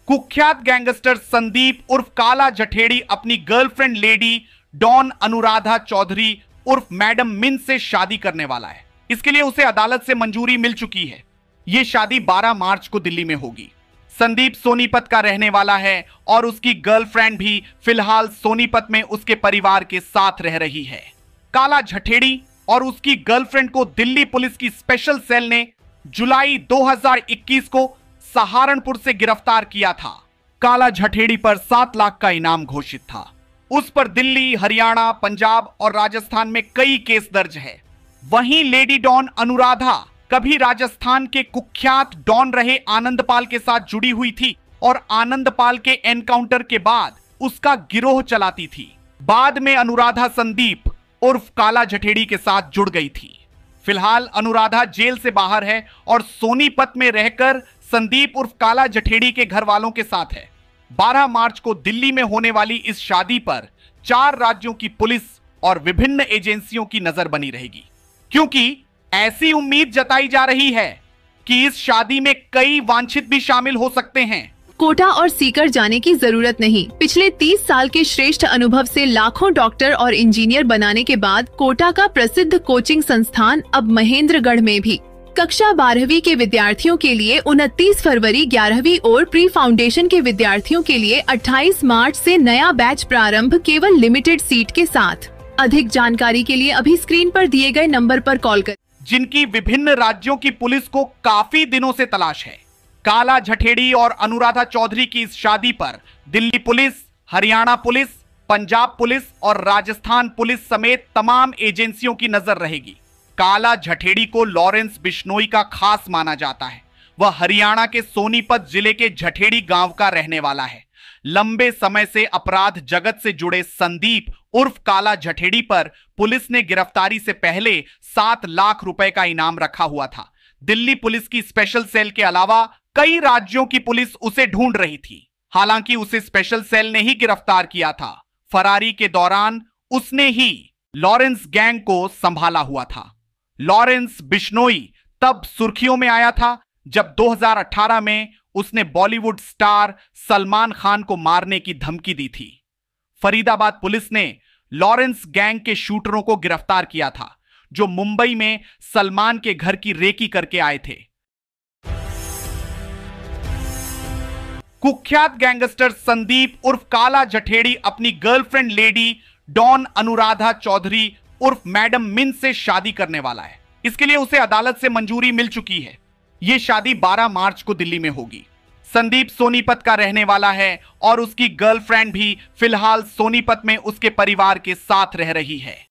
कुख्यात गैंगस्टर संदीप उर्फ काला जठेड़ी अपनी girlfriend lady don Anuradha Chaudhary उर्फ मैडम मिन से शादी करने वाला है। इसके लिए उसे अदालत से मंजूरी मिल चुकी है। यह शादी 12 मार्च को दिल्ली में होगी। संदीप सोनीपत का रहने वाला है और उसकी गर्लफ्रेंड भी फिलहाल सोनीपत में उसके परिवार के साथ रह रही है। काला जठेड़ी और उसकी गर्लफ्रेंड को दिल्ली पुलिस की स्पेशल सेल ने जुलाई 2021 को सहारनपुर से गिरफ्तार किया था। काला जठेड़ी पर 7 लाख का इनाम घोषित था। उस पर दिल्ली, हरियाणा, पंजाब और राजस्थान में कई केस दर्ज है। वहीं लेडी डॉन अनुराधा कभी राजस्थान के कुख्यात डॉन रहे आनंदपाल के साथ जुड़ी हुई थी और आनंदपाल के एनकाउंटर के बाद उसका गिरोह चलाती थी। बाद में अनुराधा संदीप उर्फ काला जठेड़ी के साथ जुड़ गई थी। फिलहाल अनुराधा जेल से बाहर है और सोनीपत में रहकर संदीप उर्फ काला जठेड़ी के घर वालों के साथ है। 12 मार्च को दिल्ली में होने वाली इस शादी पर 4 राज्यों की पुलिस और विभिन्न एजेंसियों की नजर बनी रहेगी, क्योंकि ऐसी उम्मीद जताई जा रही है कि इस शादी में कई वांछित भी शामिल हो सकते हैं। कोटा और सीकर जाने की जरूरत नहीं। पिछले 30 साल के श्रेष्ठ अनुभव से लाखों डॉक्टर और इंजीनियर बनाने के बाद कोटा का प्रसिद्ध कोचिंग संस्थान अब महेंद्रगढ़ में भी कक्षा 12वीं के विद्यार्थियों के लिए 29 फरवरी 11वीं और प्री फाउंडेशन के विद्यार्थियों के लिए 28 मार्च से नया बैच प्रारंभ केवल लिमिटेड सीट के साथ। अधिक जानकारी के लिए अभी स्क्रीन पर दिए गए नंबर पर कॉल करें। जिनकी विभिन्न राज्यों की पुलिस को काफी दिनों से तलाश है। काला जठेड़ी और अनुराधा चौधरी की इस शादी पर Delhi police, Haryana police, Punjab police और राजस्थान पुलिस समेत तमाम एजेंसियों की नजर रहेगी। काला जठेड़ी को लॉरेंस बिश्नोई का खास माना जाता है। वह हरियाणा के सोनीपत जिले के जठेड़ी गांव का रहने वाला है। लंबे समय से अपराध जगत से जुड़े संदीप उर्फ काला जठेड़ी पर पुलिस ने गिरफ्तारी से पहले 7 लाख रुपए का इनाम रखा हुआ था। दिल्ली पुलिस की स्पेशल सेल के अलावा कई राज्यों की पुलिस उसे ढूंढ रही थी। हालांकि उसे स्पेशल सेल ने ही गिरफ्तार किया था। फरारी के दौरान उसने ही लॉरेंस गैंग को संभाला हुआ था। लॉरेंस बिश्नोई तब सुर्खियों में आया था जब 2018 में उसने बॉलीवुड स्टार सलमान खान को मारने की धमकी दी थी। फरीदाबाद पुलिस ने लॉरेंस गैंग के शूटरों को गिरफ्तार किया था, जो मुंबई में सलमान के घर की रेकी करके आए थे। कुख्यात गैंगस्टर संदीप उर्फ काला जठेड़ी अपनी girlfriend lady don Anuradha Chaudhary उर्फ मैडम मिन से शादी करने वाला है। इसके लिए उसे अदालत से मंजूरी मिल चुकी है। यह शादी 12 मार्च को दिल्ली में होगी। संदीप सोनीपत का रहने वाला है और उसकी गर्लफ्रेंड भी फिलहाल सोनीपत में उसके परिवार के साथ रह रही है।